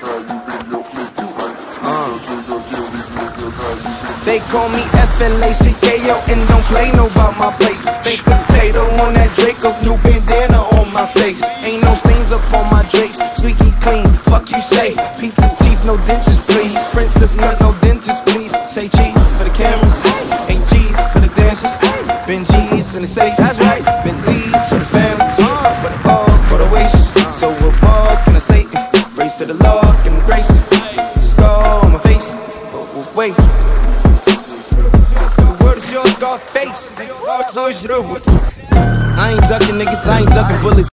They call me FLACKO and don't play no about my place. Baked potato on that Draco, new bandana on my face. Ain't no stains up on my drapes, squeaky clean, fuck you say. Peep the teeth, no dentures please. Princess cut, no dentist please. Say cheese for the cameras, ain't G's for the dancers. Been G's in the safe, that's right. Been Lee's for the family, but it all go to waste. So what more can I say? Race to the Lord, give him grace. Scar on my face, wait. Scarface, I ain't ducking niggas, I ain't ducking bullets.